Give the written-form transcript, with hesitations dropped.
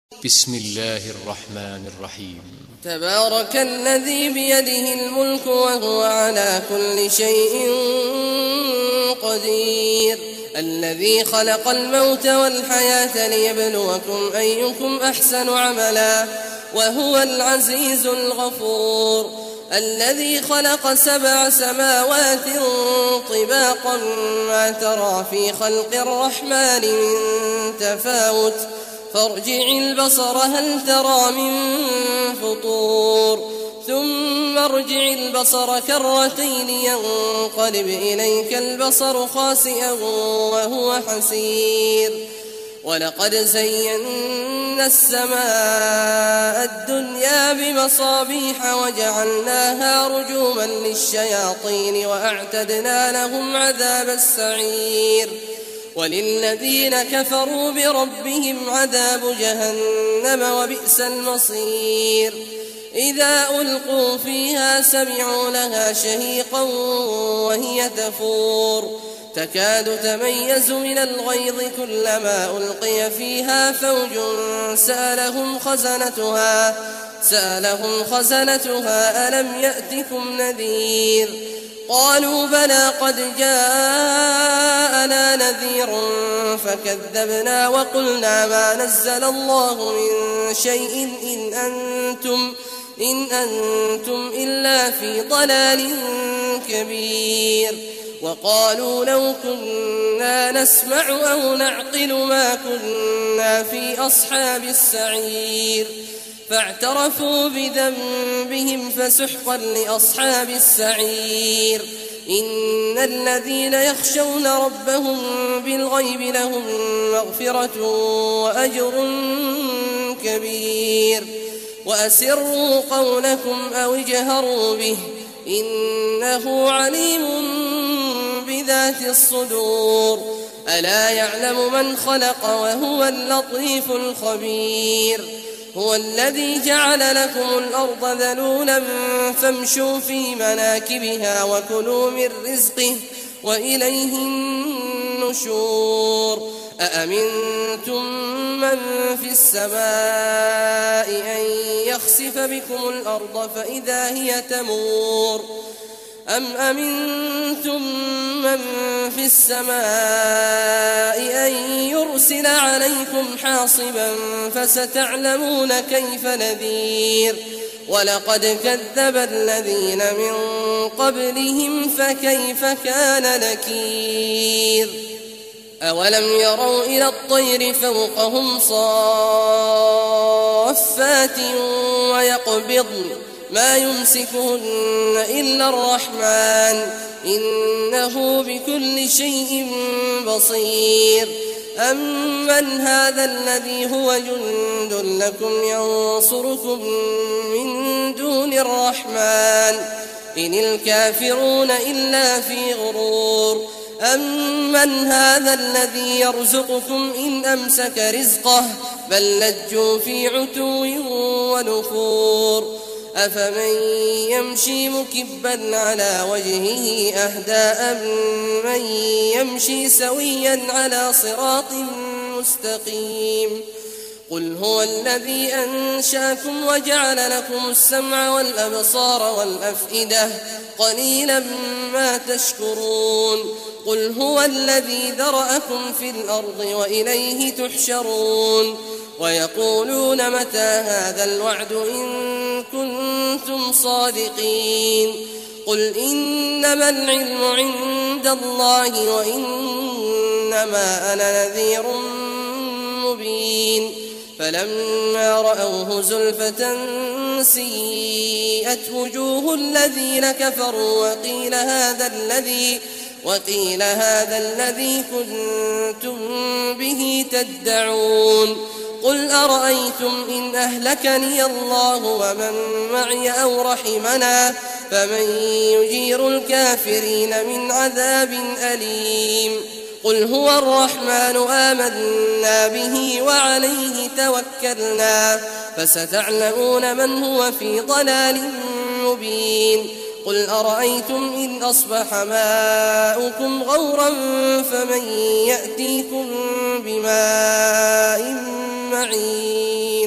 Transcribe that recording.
بسم الله الرحمن الرحيم. تبارك الذي بيده الملك وهو على كل شيء قدير، الذي خلق الموت والحياة ليبلوكم أيكم أحسن عملا وهو العزيز الغفور، الذي خلق 7 سماوات طباقا ما ترى في خلق الرحمن من تفاوت فارجع البصر هل ترى من فطور ثم ارجع البصر كرتين ينقلب إليك البصر خاسئا وهو حسير. ولقد زينا السماء الدنيا بمصابيح وجعلناها رجوما للشياطين وأعتدنا لهم عذاب السعير. وللذين كفروا بربهم عذاب جهنم وبئس المصير. إذا ألقوا فيها سمعوا لها شهيقا وهي تفور تكاد تميز من الغيظ كلما ألقي فيها فوج سألهم خزنتها ألم يأتكم نذير قالوا بلى قد جاءنا نذير فكذبنا وقلنا ما نزل الله من شيء إن أنتم إلا في ضلال كبير. وقالوا لو كنا نسمع أو نعقل ما كنا في أصحاب السعير فاعترفوا بذنبهم فسحقا لأصحاب السعير. إن الذين يخشون ربهم بالغيب لهم مغفرة وأجر كبير. وأسروا قولكم أو اجهروا به إنه عليم بذات الصدور. ألا يعلم من خلق وهو اللطيف الخبير. هو الذي جعل لكم الأرض ذلولا فامشوا في مناكبها وكلوا من رزقه وإليه النشور. أأمنتم من في السماء أن يخسف بكم الأرض فإذا هي تمور أم أمنتم من في السماء أن يرسل عليكم حاصبا فستعلمون كيف نذير. ولقد كذب الذين من قبلهم فكيف كان نكير. أولم يروا إلى الطير فوقهم صافات ويقبضن ما يمسكهن إلا الرحمن إنه بكل شيء بصير. أمن هذا الذي هو جند لكم ينصركم من دون الرحمن إن الكافرون إلا في غرور. أمن هذا الذي يرزقكم إن أمسك رزقه بل لجوا في عتو ونفور. أفمن يمشي مكبا على وجهه أهدى أمن يمشي سويا على صراط مستقيم. قل هو الذي أنشاكم وجعل لكم السمع والأبصار والأفئدة قليلا ما تشكرون. قل هو الذي ذرأكم في الأرض وإليه تحشرون. ويقولون متى هذا الوعد إن كنتم صادقين. قل إنما العلم عند الله وإنما أنا نذير مبين. فلما رأوه زلفة سيئت وجوه الذين كفروا وقيل هذا الذي كنتم به تدعون. قل أرأيتم إن أهلكني الله ومن معي أو رحمنا فمن يجير الكافرين من عذاب أليم. قل هو الرحمن آمنا به وعليه توكلنا فستعلمون من هو في ضلال مبين. قل أرأيتم إن أصبح ماؤكم غورا فمن يأتيكم بماء معين.